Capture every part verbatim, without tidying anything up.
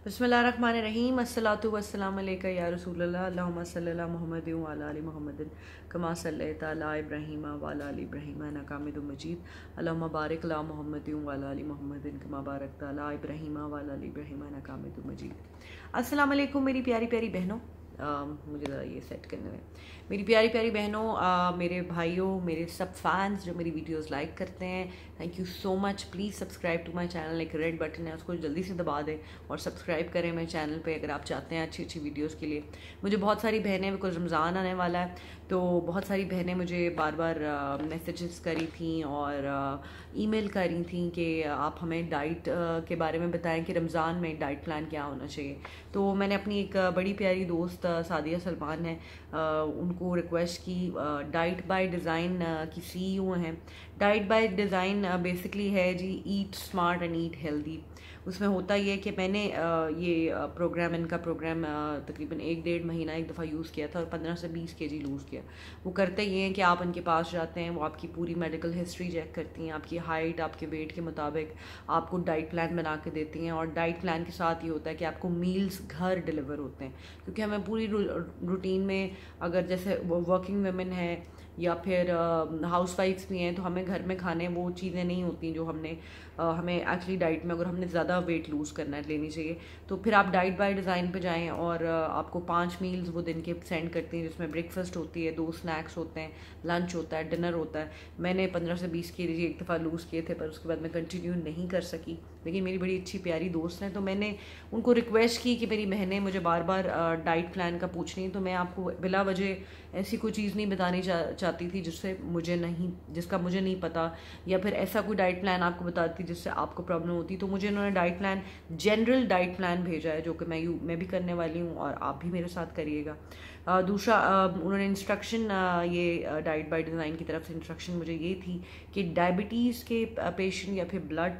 बिस्मिल्लाहिर्रहमानिर्रहीम अस्सलातु वस्सलामु अलैका या रसूलल्लाह अल्लाहुम्मा सल्ली अला मुहम्मद व अला आलि मुहम्मदिन कमा सल्लैता अला इब्राहीम व अला आलि इब्राहीम इन्नका हमीदुम मजीद अल्लाहुम्मा बारिक अला मुहम्मद व अला आलि मुहम्मदिन कमा बारकता अला इब्राहीम व अला आलि इब्राहीम इन्नका हमीदुम मजीद। अस्सलाम वालेकुम मेरी प्यारी प्यारी बहनों, Uh, मुझे ज़रा ये सेट करने में मेरी प्यारी प्यारी बहनों, uh, मेरे भाइयों, मेरे सब फैंस जो मेरी वीडियोस लाइक करते हैं, thank you so much. Please subscribe to my channel, एक रेड बटन है उसको जल्दी से दबा दें और सब्सक्राइब करें मेरे चैनल पे अगर आप चाहते हैं अच्छी अच्छी वीडियोस के लिए। मुझे बहुत सारी बहनें, बिकॉज रमज़ान आने वाला है तो बहुत सारी बहनें मुझे बार बार मैसेजेस करी थी और ईमेल करी थी कि आप हमें डाइट uh, के बारे में बताएं कि रमज़ान में डाइट प्लान क्या होना चाहिए। तो मैंने अपनी एक बड़ी प्यारी दोस्त सादिया सलमान है, उनको रिक्वेस्ट की। डाइट बाय डिज़ाइन की सीईओ हैं। डाइट बाय डिज़ाइन बेसिकली है जी eat smart and eat healthy. उसमें होता ये है कि मैंने ये प्रोग्राम इनका प्रोग्राम तकरीबन एक डेढ़ महीना एक दफ़ा यूज़ किया था और पंद्रह से बीस के जी लूज़ किया। वो करते ये हैं कि आप उनके पास जाते हैं, वो आपकी पूरी मेडिकल हिस्ट्री चेक करती हैं, आपकी हाइट, आपके वेट के मुताबिक आपको डाइट प्लान बना के देती हैं। और डाइट प्लान के साथ ये होता है कि आपको मील्स घर डिलीवर होते हैं, क्योंकि हमें पूरी रूटीन में, अगर जैसे वर्किंग वुमेन है या फिर हाउस वाइफ्स भी हैं, तो हमें घर में खाने वो चीज़ें नहीं होती जो हमने uh, हमें एक्चुअली डाइट में, अगर हमने ज़्यादा वेट लूज़ करना है, लेनी चाहिए। तो फिर आप डाइट बाय डिज़ाइन पे जाएं और uh, आपको पांच मील्स वो दिन के सेंड करती हैं, जिसमें ब्रेकफास्ट होती है, दो स्नैक्स होते हैं, लंच होता है, डिनर होता है। मैंने पंद्रह से बीस के जी एक दफ़ा लूज़ किए थे, पर उसके बाद मैं कंटिन्यू नहीं कर सकी। लेकिन मेरी बड़ी अच्छी प्यारी दोस्त हैं, तो मैंने उनको रिक्वेस्ट की कि मेरी बहनें मुझे बार बार डाइट प्लान का पूछ रही, तो मैं आपको बिला वजह ऐसी कोई चीज़ नहीं बतानी चा, चाहती थी जिससे मुझे नहीं जिसका मुझे नहीं पता, या फिर ऐसा कोई डाइट प्लान आपको बताती जिससे आपको प्रॉब्लम होती। तो मुझे उन्होंने diet plan, general diet plan भेजा है, जो कि मैं यू मैं भी करने वाली हूँ और आप भी मेरे साथ करिएगा। Uh, दूसरा uh, उन्होंने इंस्ट्रक्शन, uh, ये डाइट बाय डिज़ाइन की तरफ से इंस्ट्रक्शन मुझे ये थी कि डायबिटीज़ के पेशेंट या फिर ब्लड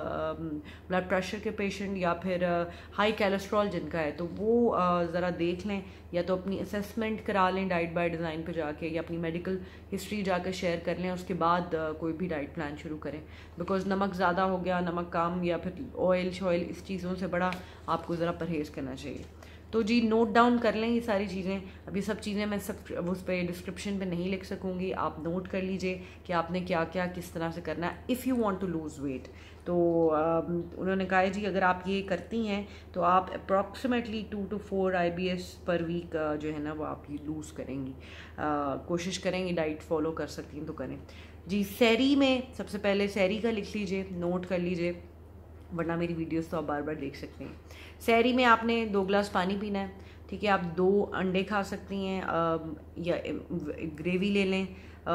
ब्लड प्रेशर के पेशेंट या फिर हाई कोलेस्ट्रॉल जिनका है, तो वो uh, ज़रा देख लें, या तो अपनी असेसमेंट करा लें डाइट बाय डिज़ाइन पे जाके, या अपनी मेडिकल हिस्ट्री जाकर शेयर कर लें, उसके बाद uh, कोई भी डाइट प्लान शुरू करें। बिकॉज नमक ज़्यादा हो गया, नमक कम, या फिर ऑयल शॉयल, इस चीज़ों से बड़ा आपको ज़रा परहेज़ करना चाहिए। तो जी नोट डाउन कर लें ये सारी चीज़ें। अब ये सब चीज़ें मैं सब उस पर डिस्क्रिप्शन पे नहीं लिख सकूँगी, आप नोट कर लीजिए कि आपने क्या क्या किस तरह से करना है if you want to lose weight. तो आ, उन्होंने कहा है जी अगर आप ये करती हैं तो आप approximately two to four I B S पर वीक जो है ना वो आप लूज़ करेंगी। आ, कोशिश करेंगी, डाइट फॉलो कर सकती हैं तो करें जी। सहरी में सबसे पहले सहरी का लिख लीजिए, नोट कर लीजिए, वरना मेरी वीडियोस तो आप बार बार देख सकते हैं। सहरी में आपने दो गिलास पानी पीना है, ठीक है। आप दो अंडे खा सकती हैं, या ग्रेवी ले लें,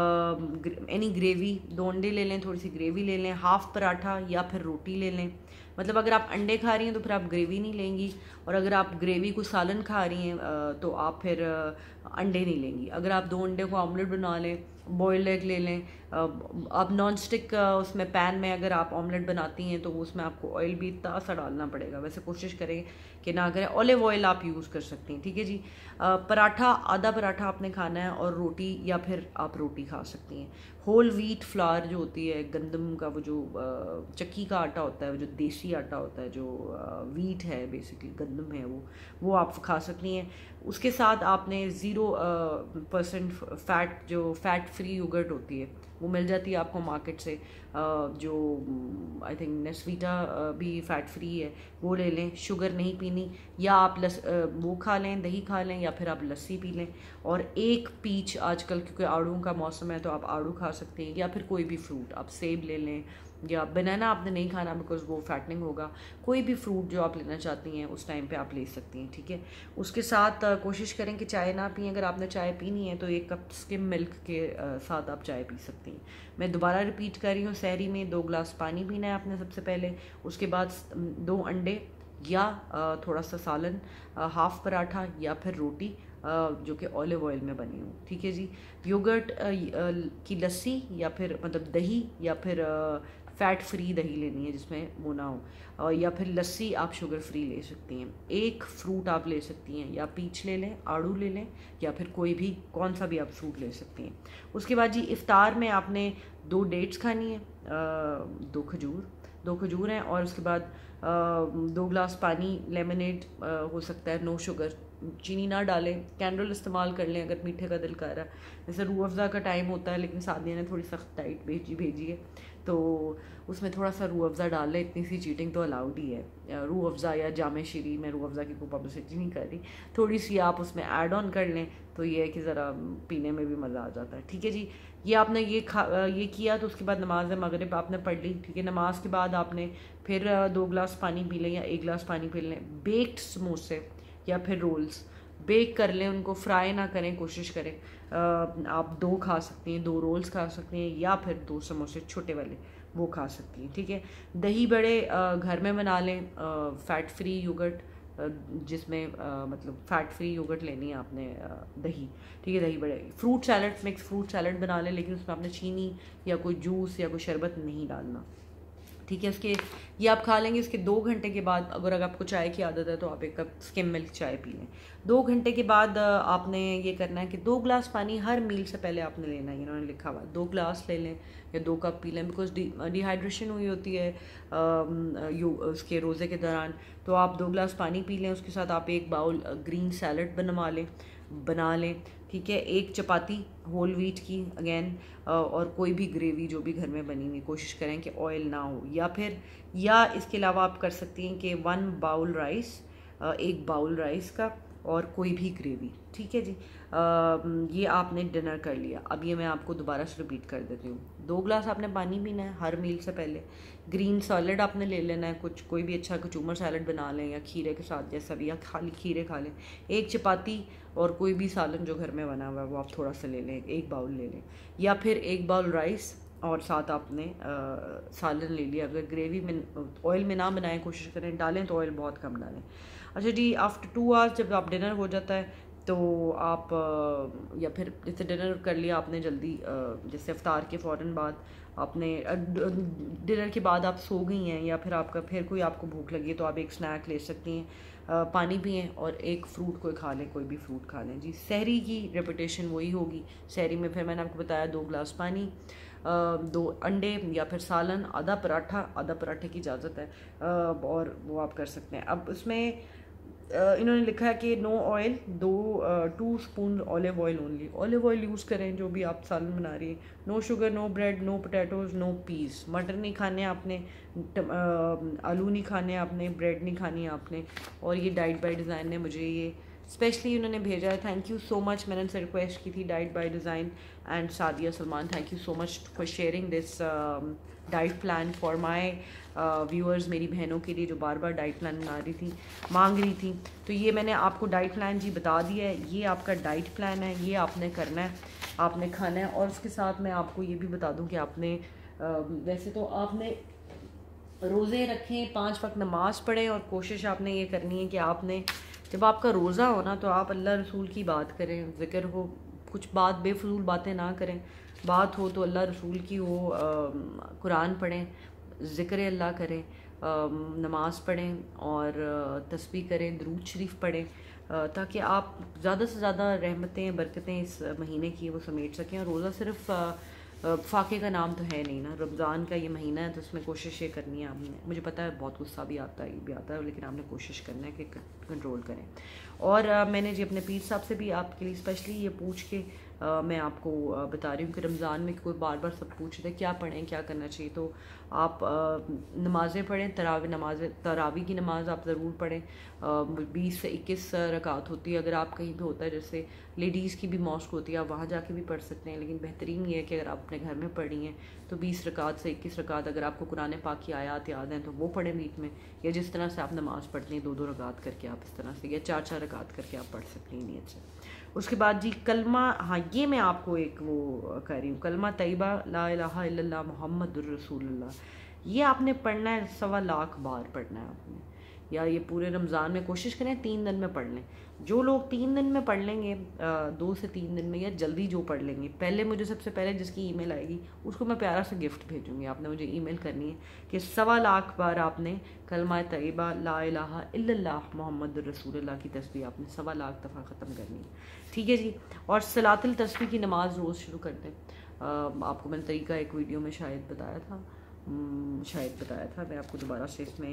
एनी ग्रेवी, दो अंडे ले लें, थोड़ी सी ग्रेवी ले लें, हाफ पराठा या फिर रोटी ले लें। मतलब अगर आप अंडे खा रही हैं तो फिर आप ग्रेवी नहीं लेंगी, और अगर आप ग्रेवी को सालन खा रही हैं तो आप फिर अंडे नहीं लेंगी। अगर आप दो अंडे को ऑमलेट बना लें, बॉइल्ड एग ले लें। अब नॉन स्टिक उसमें पैन में अगर आप ऑमलेट बनाती हैं तो उसमें आपको ऑयल भी इतना सा डालना पड़ेगा, वैसे कोशिश करें कि ना करें। ऑलिव ऑयल आप यूज़ कर सकती हैं, ठीक है जी। पराठा, आधा पराठा आपने खाना है, और रोटी या फिर आप रोटी खा सकती हैं। होल व्हीट फ्लावर जो होती है, गंदम का वो जो चक्की का आटा होता है, वो जो देसी आटा होता है, जो व्हीट है बेसिकली, गंदम है, वो वो आप खा सकती हैं। उसके साथ आपने ज़ीरो परसेंट फैट, जो फैट फ्री योगर्ट होती है, वो मिल जाती है आपको मार्केट से, जो आई थिंक नेस्वीटा भी फ़ैट फ्री है, वो ले लें। शुगर नहीं पीनी, या आप लस वो खा लें, दही खा लें, या फिर आप लस्सी पी लें। और एक पीच, आजकल क्योंकि आड़ू का मौसम है तो आप आड़ू खा सकते हैं, या फिर कोई भी फ्रूट, आप सेब ले लें, या बनाना आपने नहीं खाना बिकॉज वो फैटनिंग होगा। कोई भी फ्रूट जो आप लेना चाहती हैं उस टाइम पे आप ले सकती हैं, ठीक है। उसके साथ uh, कोशिश करें कि चाय ना पिएं। अगर आपने चाय पीनी है तो एक कप स्किम मिल्क के uh, साथ आप चाय पी सकती हैं। मैं दोबारा रिपीट कर रही हूँ, सहरी में दो गिलास पानी पीना है आपने सबसे पहले, उसके बाद दो अंडे या uh, थोड़ा सा सालन, uh, हाफ पराठा या फिर रोटी Uh, जो कि ऑलिव ऑयल में बनी हो, ठीक है जी। योगर्ट uh, uh, की लस्सी, या फिर मतलब दही, या फिर फ़ैट फ्री दही लेनी है जिसमें वो ना हो, uh, या फिर लस्सी आप शुगर फ्री ले सकती हैं। एक फ्रूट आप ले सकती हैं, या पीच ले लें, आड़ू ले लें, या फिर कोई भी कौन सा भी आप फ्रूट ले सकती हैं। उसके बाद जी इफ्तार में आपने दो डेट्स खानी है, uh, दो खजूर दो खजूर हैं, और उसके बाद दो ग्लास पानी, लेमनेड हो सकता है, नो शुगर, चीनी ना डालें, कैंडल इस्तेमाल कर लें अगर मीठे का दिल कर रहा है। जैसे रूह अफ़ज़ा का टाइम होता है लेकिन सादिया ने थोड़ी सख्त डाइट भेजी भेजी है तो उसमें थोड़ा सा रूह अफ़ज़ा डाल लें, इतनी सी चीटिंग तो अलाउड ही है। रूह अफ़ज़ा या जामे शीरी, मैं रूह अफ़ज़ा की कोई पब्लिसिटी नहीं कर रही, थोड़ी सी आप उसमें ऐड ऑन कर लें तो ये है कि ज़रा पीने में भी मज़ा आ जाता है। ठीक है जी, ये आपने ये खा ये किया तो उसके बाद नमाज मगरिब आपने पढ़ ली। ठीक है, नमाज के बाद आपने फिर दो ग्लास पानी पी लें या एक गिलास पानी पी लें। बेक्ड समोसे या फिर रोल्स बेक कर लें, उनको फ्राई ना करें, कोशिश करें। आ, आप दो खा सकती हैं, दो रोल्स खा सकती हैं या फिर दो समोसे छोटे वाले वो खा सकती हैं। ठीक है, दही बड़े घर में बना लें, फ़ैट फ्री योगर्ट जिसमें मतलब फ़ैट फ्री योगर्ट लेनी है आपने, दही। ठीक है, दही बड़े, fruit salad, mix fruit salad बना लें लेकिन उसमें आपने चीनी या कोई जूस या कोई शरबत नहीं डालना। ठीक है, उसके ये आप खा लेंगे। इसके दो घंटे के बाद अगर अगर आपको चाय की आदत है तो आप एक कप स्किम मिल्क चाय पी लें। दो घंटे के बाद आपने ये करना है कि दो ग्लास पानी हर मील से पहले आपने लेना है। इन्होंने लिखा हुआ दो ग्लास ले लें या दो कप पी लें, बिकॉज डिहाइड्रेशन हुई होती है यू उसके रोज़े के दौरान। तो आप दो ग्लास पानी पी लें, उसके साथ आप एक बाउल ग्रीन सैलड बनवा लें बना लें ठीक है, एक चपाती होल व्हीट की अगेन, और कोई भी ग्रेवी जो भी घर में बनी हुई कोशिश करें कि ऑयल ना हो, या फिर या इसके अलावा आप कर सकती हैं कि वन बाउल राइस, एक बाउल राइस का और कोई भी ग्रेवी। ठीक है जी, आ, ये आपने डिनर कर लिया। अब ये मैं आपको दोबारा से रिपीट कर देती हूँ। दो ग्लास आपने पानी पीना है हर मील से पहले। ग्रीन सैलड आपने ले लेना है, कुछ कोई भी अच्छा कचूमर सैलड बना लें या खीरे के साथ जैसा भी, या खाली खीरे खा लें। एक चपाती और कोई भी सालन जो घर में बना हुआ है वो आप थोड़ा सा ले लें, एक बाउल ले लें, या फिर एक बाउल राइस और साथ आपने आ, सालन ले लिया। अगर ग्रेवी में ऑयल में ना बनाएं, कोशिश करें डालें तो ऑयल बहुत कम डालें। अच्छा जी, आफ्टर टू आवर्स जब आप डिनर हो जाता है तो आप या फिर जैसे डिनर कर लिया आपने जल्दी, जैसे इफ्तार के फ़ौरन बाद आपने डिनर के बाद आप सो गई हैं या फिर आपका फिर कोई आपको भूख लगी है तो आप एक स्नैक ले सकती हैं, पानी पिएं और एक फ्रूट कोई खा लें, कोई भी फ्रूट खा लें जी। सहरी की रेपिटेशन वही होगी। सहरी में फिर मैंने आपको बताया दो ग्लास पानी, दो अंडे या फिर सालन, आधा पराठा, आधा पराठे की इजाज़त है, और वो आप कर सकते हैं। अब उसमें इन्होंने लिखा है कि नो ऑयल, दो two spoon olive oil only, olive oil use करें जो भी आप सालन बना रही हैं। No sugar, no bread, no potatoes, no peas, मटर नहीं खाने आपने, आलू नहीं खाने आपने, ब्रेड नहीं खानी आपने। और ये डाइट बाय डिज़ाइन ने मुझे ये स्पेशली उन्होंने भेजा है, थैंक यू सो मच। मैंने उनसे रिक्वेस्ट की थी, diet by design and Sadia Salman, thank you so much for sharing this diet plan for my viewers, मेरी बहनों के लिए जो बार बार डाइट प्लान बना रही थी, मांग रही थी। तो ये मैंने आपको डाइट प्लान जी बता दिया है, ये आपका डाइट प्लान है, ये आपने करना है, आपने खाना है। और उसके साथ मैं आपको ये भी बता दूं कि आपने वैसे तो आपने रोज़े रखें, पाँच वक्त नमाज़ पढ़ें, और कोशिश आपने ये करनी है कि आपने जब आपका रोज़ा हो ना तो आप अल्लाह रसूल की बात करें, ज़िक्र हो, कुछ बात बेफजूल बातें ना करें, बात हो तो अल्लाह रसूल की हो, कुरान पढ़ें, ज़िक्र अल्लाह करें, नमाज़ पढ़ें और तस्बीह करें, दुरूद शरीफ पढ़ें, ताकि आप ज़्यादा से ज़्यादा रहमतें बरकतें इस महीने की वो समेट सकें। और रोज़ा सिर्फ फ़ाके का नाम तो है नहीं ना, रमज़ान का ये महीना है तो उसमें कोशिश ये करनी है आपने। मुझे पता है बहुत गुस्सा भी आता है, ये भी आता है, लेकिन आपने कोशिश करना है कि कंट्रोल करें। और आ, मैंने जी अपने पीर साहब से भी आपके लिए स्पेशली ये पूछ के आ, मैं आपको आ, बता रही हूँ कि रमज़ान में कोई बार बार सब पूछ रहे क्या पढ़ें, क्या करना चाहिए, तो आप नमाज़ें पढ़ें, तरावी नमाज, तरावी की नमाज़ आप ज़रूर पढ़ें। बीस से इक्कीस रकात होती है, अगर आप कहीं पे होता है जैसे लेडीज़ की भी मॉस्क होती है, आप वहाँ जाके भी पढ़ सकते हैं, लेकिन बेहतरीन ये है कि अगर आप अपने घर में पढ़ी हैं तो बीस रकात से इक्कीस रकात, अगर आपको कुरान पाक की आयात याद हैं तो वो पढ़ें बीच में, या जिस तरह से आप नमाज़ पढ़ते हैं दो दो रकात करके आप इस तरह से, या चार चार रकात करके आप पढ़ सकते हैं नीयत से। उसके बाद जी कलमा, हाँ ये मैं आपको एक वो कह रही हूँ, कलमा तैयबा ला इलाहा इल्लल्लाह मुहम्मदुर रसूलुल्लाह, ये आपने पढ़ना है, सवा लाख बार पढ़ना है आपने, या ये पूरे रमज़ान में कोशिश करें तीन दिन में पढ़ लें। जो लोग तीन दिन में पढ़ लेंगे, दो से तीन दिन में, या जल्दी जो पढ़ लेंगे, पहले मुझे सबसे पहले जिसकी ईमेल आएगी उसको मैं प्यारा सा गिफ्ट भेजूंगी। आपने मुझे ईमेल करनी है कि सवा लाख बार आपने कलमा तैयबा ला इलाहा इल्लल्लाह मुहम्मदुर रसूलुल्लाह की तस्बीह आपने सवा लाख दफ़ा ख़त्म करनी है। ठीक है जी, और सलातुल तस्बीह की नमाज़ रोज़ शुरू कर दें। आपको मैंने तरीका एक वीडियो में शायद बताया था, शायद बताया था, मैं आपको दोबारा से इसमें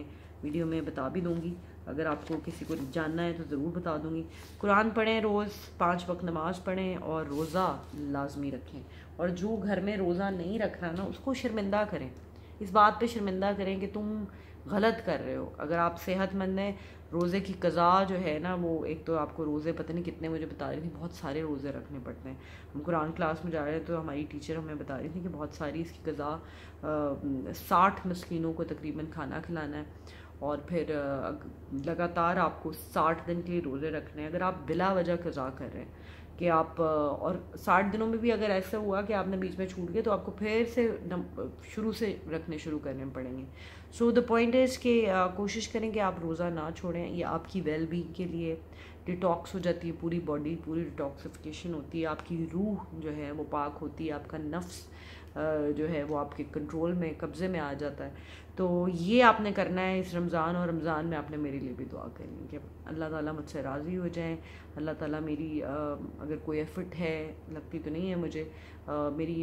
वीडियो में बता भी दूँगी, अगर आपको किसी को जानना है तो ज़रूर बता दूँगी। कुरान पढ़ें, रोज़ पाँच वक्त नमाज़ पढ़ें और रोज़ा लाजमी रखें। और जो घर में रोज़ा नहीं रख रहा ना उसको शर्मिंदा करें, इस बात पे शर्मिंदा करें कि तुम गलत कर रहे हो। अगर आप सेहतमंद हैं, रोज़े की कज़ा जो है ना, वो एक तो आपको रोज़े पता नहीं कितने, मुझे बता रही थी बहुत सारे रोज़े रखने पड़ते हैं। हम कुरान क्लास में जा रहे थे तो हमारी टीचर हमें बता रही थी कि बहुत सारी इसकी कज़ा, साठ मस्कीनों को तकरीबन खाना खिलाना है और फिर लगातार आपको साठ दिन के लिए रोज़े रखने हैं। अगर आप बिला वजह कज़ा कर रहे हैं कि आप, और साठ दिनों में भी अगर ऐसा हुआ कि आपने बीच में छूट गए तो आपको फिर से शुरू से रखने शुरू करने पड़ेंगे। सो द पॉइंट इज़ कि कोशिश करें कि आप रोज़ा ना छोड़ें, ये आपकी वेल बीइंग के लिए डिटॉक्स हो जाती है पूरी बॉडी, पूरी डिटॉक्सिफिकेशन होती है, आपकी रूह जो है वो पाक होती है, आपका नफ्स जो है वो आपके कंट्रोल में, कब्ज़े में आ जाता है। तो ये आपने करना है इस रमज़ान, और रमज़ान में आपने मेरे लिए भी दुआ करनी है कि अल्लाह ताला मुझसे राज़ी हो जाएं, अल्लाह ताला मेरी आ, अगर कोई एफ़र्ट है, लगती तो नहीं है मुझे, आ, मेरी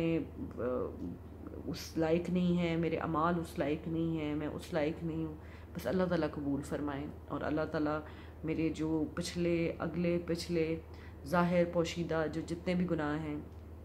इबादतें उस लायक नहीं हैं, मेरे अमाल उस लायक नहीं हैं, मैं उस लायक नहीं हूँ, बस अल्लाह ताला कबूल फ़रमाएँ और अल्लाह ताला मेरे जो पिछले अगले पिछले ज़ाहिर पोशीदा जो जितने भी गुनाह हैं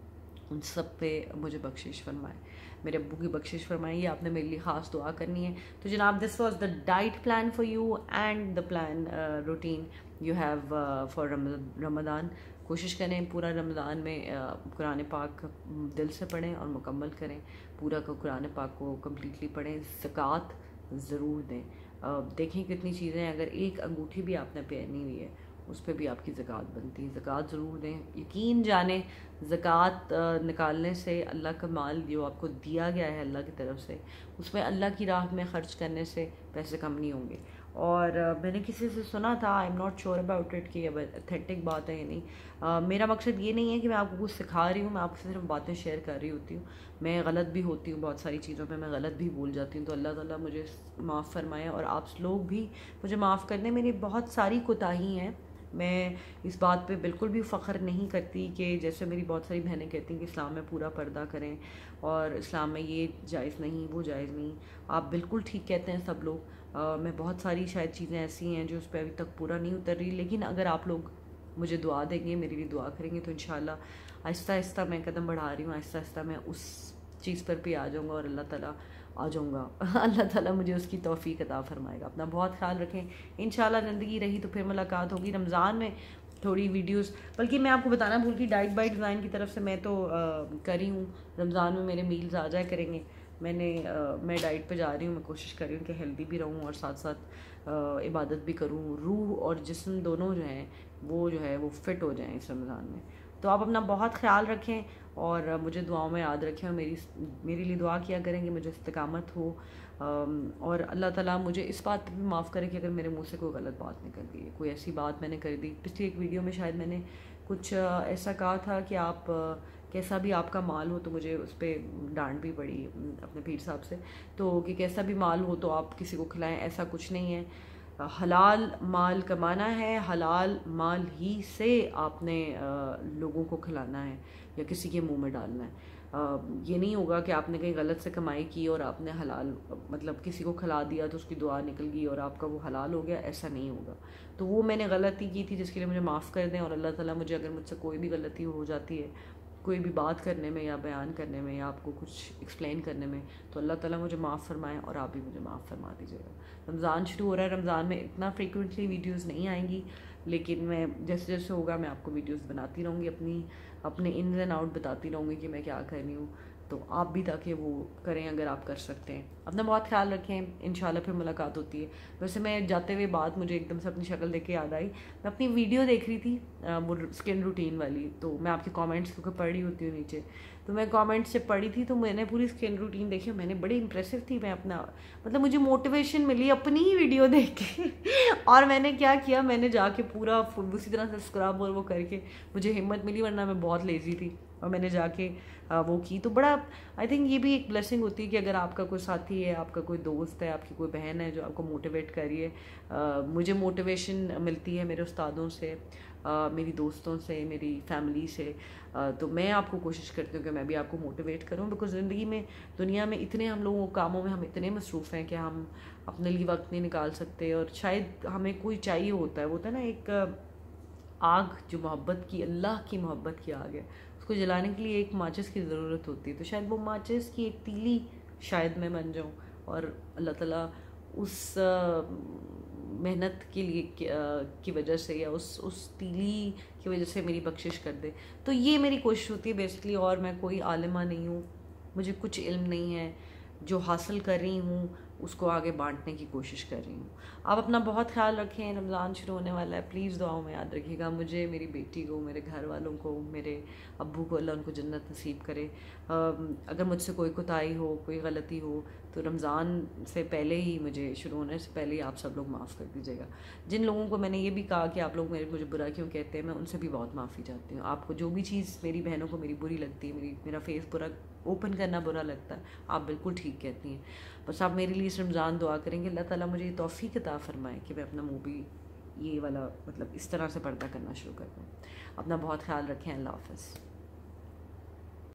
उन सब पे मुझे बख्शिश फरमाए, मेरे अब्बू की बख्शिश फरमाए। ये आपने मेरे लिए ख़ास दुआ करनी है। तो जनाब, this was the diet plan for you and the plan routine you have for Ramzan. कोशिश करें पूरा रमज़ान में कुरान पाक दिल से पढ़ें और मुकम्मल करें, पूरा का कुरान पाक को कम्प्लीटली पढ़ें, ज़कात ज़रूर दें। uh, देखें कितनी चीज़ें हैं, अगर एक अंगूठी भी आपने पहनी हुई है उस पर भी आपकी ज़कात बनती है, ज़कात ज़रूर दें। यकीन जाने ज़कात निकालने से अल्लाह का माल जो आपको दिया गया है अल्लाह की तरफ से, उसमें अल्लाह की राह में ख़र्च करने से पैसे कम नहीं होंगे। और uh, मैंने किसी से सुना था, I am not sure about it कि अब अथेंटिक बात है या नहीं। uh, मेरा मकसद ये नहीं है कि मैं आपको कुछ सिखा रही हूँ, मैं आपसे सिर्फ बातें शेयर कर रही होती हूँ। मैं गलत भी होती हूँ, बहुत सारी चीज़ों पे मैं गलत भी बोल जाती हूँ, तो अल्लाह ताला मुझे माफ़ फरमाए और आप लोग भी मुझे माफ़ कर दें। मेरी बहुत सारी कोताही हैं, मैं इस बात पे बिल्कुल भी फ़ख्र नहीं करती कि जैसे मेरी बहुत सारी बहनें कहती हैं कि इस्लाम में पूरा पर्दा करें और इस्लाम में ये जायज़ नहीं, वो जायज़ नहीं। आप बिल्कुल ठीक कहते हैं सब लोग। आ, मैं बहुत सारी शायद चीज़ें ऐसी हैं जो उस पर अभी तक पूरा नहीं उतर रही, लेकिन अगर आप लोग मुझे दुआ देंगे, मेरे लिए दुआ करेंगे, तो इंशाल्लाह आहिस्ता आहिस्ता मैं कदम बढ़ा रही हूँ, आहिस्ता आहिस्ता मैं उस चीज़ पर भी आ जाऊँगा और अल्लाह ताला आ जाऊँगा अल्लाह ताला मुझे उसकी तौफीक अता फरमाएगा। अपना बहुत ख्याल रखें, इंशाल्लाह ज़िंदगी रही तो फिर मुलाकात होगी। रमज़ान में थोड़ी वीडियोस, बल्कि मैं आपको बताना भूल गई, डाइट बाय डिज़ाइन की तरफ से मैं तो आ, करी हूँ, रमज़ान में मेरे मील्स आ जाया करेंगे। मैंने आ, मैं डाइट पे जा रही हूँ, मैं कोशिश कर रही हूँ कि हेल्दी भी रहूँ और साथ साथ इबादत भी करूँ, रूह और जिस्म दोनों जो हैं वो जो है वो फिट हो जाएँ इस रमज़ान में। तो आप अपना बहुत ख्याल रखें और मुझे दुआओं में याद रखें और मेरी मेरे लिए दुआ किया करें कि मुझे इस्तिकामत हो, और अल्लाह ताला मुझे इस बात पे भी माफ़ करे कि अगर मेरे मुंह से कोई गलत बात निकल गई है, कोई ऐसी बात मैंने कर दी। पिछली एक वीडियो में शायद मैंने कुछ ऐसा कहा था कि आप कैसा भी आपका माल हो, तो मुझे उस पर डांट भी पड़ी अपने पीर साहब से, तो कि कैसा भी माल हो तो आप किसी को खिलाएं, ऐसा कुछ नहीं है। हलाल माल कमाना है, हलाल माल ही से आपने लोगों को खिलाना है या किसी के मुंह में डालना है। ये नहीं होगा कि आपने कहीं गलत से कमाई की और आपने हलाल मतलब किसी को खिला दिया तो उसकी दुआ निकल गई और आपका वो हलाल हो गया, ऐसा नहीं होगा। तो वो मैंने गलती की थी जिसके लिए मुझे माफ़ कर दें, और अल्लाह ताला मुझे अगर मुझसे कोई भी गलती हो जाती है कोई भी बात करने में या बयान करने में या आपको कुछ एक्सप्लेन करने में, तो अल्लाह ताला मुझे माफ़ फरमाएं और आप भी मुझे माफ़ फरमा दीजिएगा। रमज़ान शुरू हो रहा है, रमज़ान में इतना फ्रीक्वेंटली वीडियोस नहीं आएंगी, लेकिन मैं जैसे जैसे होगा मैं आपको वीडियोस बनाती रहूँगी, अपनी अपने इन्स एंड आउट बताती रहूँगी कि मैं क्या कर रही हूँ, तो आप भी ताकि वो करें अगर आप कर सकते हैं। अपना बहुत ख्याल रखें, इंशाल्लाह फिर मुलाकात होती है। वैसे मैं जाते हुए बाद मुझे एकदम से अपनी शक्ल देख के याद आई, मैं अपनी वीडियो देख रही थी वो स्किन रूटीन वाली, तो मैं आपके कमेंट्स क्योंकि पढ़ी होती हूँ नीचे, तो मैं कमेंट्स से पढ़ी थी तो मैंने पूरी स्किन रूटीन देखी, मैंने बड़ी इंप्रेसिव थी। मैं अपना मतलब मुझे मोटिवेशन मिली अपनी ही वीडियो देख के और मैंने क्या किया, मैंने जाके पूरा उसी तरह से स्क्रब और वो करके मुझे हिम्मत मिली, वरना मैं बहुत लेजी थी और मैंने जाके वो की। तो बड़ा आई थिंक ये भी एक ब्लेसिंग होती है कि अगर आपका कोई साथी है, आपका कोई दोस्त है, आपकी कोई बहन है जो आपको मोटिवेट कर रही है। मुझे मोटिवेशन मिलती है मेरे उस्तादों से, आ, मेरी दोस्तों से, मेरी फैमिली से। आ, तो मैं आपको कोशिश करती हूँ कि मैं भी आपको मोटिवेट करूँ, बिकॉज ज़िंदगी में, दुनिया में इतने हम लोगों कामों में हम इतने मसरूफ़ हैं कि हम अपने लिए वक्त नहीं निकाल सकते। और शायद हमें कोई चाहिए होता है, वो होता है ना एक आग जो मोहब्बत की, अल्लाह की मोहब्बत की आग है, उसको जलाने के लिए एक माचिस की ज़रूरत होती है। तो शायद वो माचिस की एक तीली शायद मैं बन जाऊँ, और अल्लाह ताला उस मेहनत के लिए की वजह से, या उस उस तीली की वजह से मेरी बख्शिश कर दे। तो ये मेरी कोशिश होती है बेसिकली। और मैं कोई आलिमा नहीं हूँ, मुझे कुछ इल्म नहीं है, जो हासिल कर रही हूँ उसको आगे बांटने की कोशिश कर रही हूँ। आप अपना बहुत ख्याल रखें, रमज़ान शुरू होने वाला है, प्लीज़ दुआओं में याद रखिएगा मुझे, मेरी बेटी को, मेरे घर वालों को, मेरे अब्बू को, अल्लाह उनको जन्नत नसीब करे। अगर मुझसे कोई कोताही हो, कोई गलती हो, तो रमज़ान से पहले ही, मुझे शुरू होने से पहले ही आप सब लोग माफ़ कर दीजिएगा। जिन लोगों को मैंने ये भी कहा कि आप लोग मेरे मुझे बुरा क्यों कहते हैं, मैं उनसे भी बहुत माफ़ी चाहती हूँ। आपको जो भी चीज़ मेरी बहनों को मेरी बुरी लगती है, मेरी मेरा फेस बुरा ओपन करना बुरा लगता है, आप बिल्कुल ठीक कहती हैं। बस आप मेरे लिए इस रमज़ान दुआ करेंगे, अल्लाह ताला मुझे ये तौफ़ीक अता फ़रमाए कि मैं अपना मुँह भी ये वाला मतलब इस तरह से पर्दा करना शुरू कर दूँ। अपना बहुत ख्याल रखें। अल्लाह हाफ़िज़।